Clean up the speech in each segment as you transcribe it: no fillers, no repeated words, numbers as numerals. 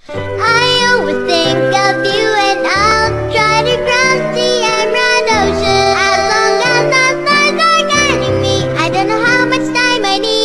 I always think of you and I'll try to cross the emerald ocean. As long as the stars are guiding me, I don't know how much time I need.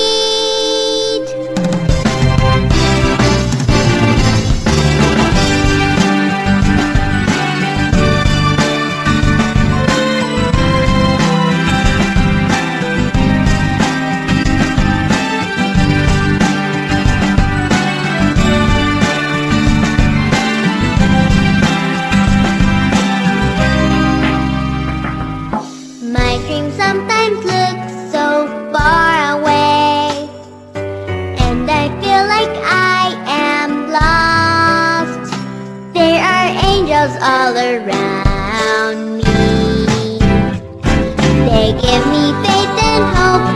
My dreams sometimes look so far away, and I feel like I am lost. There are angels all around me. They give me faith and hope.